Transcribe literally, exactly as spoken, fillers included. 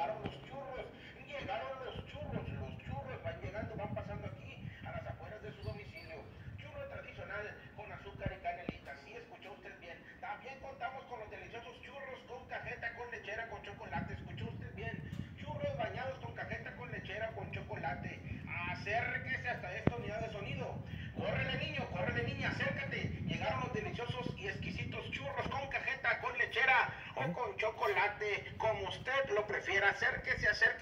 llegaron los churros, llegaron los churros, los churros van llegando, van pasando aquí a las afueras de su domicilio. Churro tradicional con azúcar y canelita, sí escuchó usted bien. También contamos con los deliciosos churros con cajeta, con lechera, con chocolate, escuchó usted bien. Churros bañados con cajeta, con lechera, con chocolate. Acérquese hasta esta unidad de sonido. Córrele niño, córrele niña, acércate. Llegaron los deliciosos y exquisitos churros con cajeta, con lechera o con chocolate, como usted lo prefiera. Acérquese, acérquese.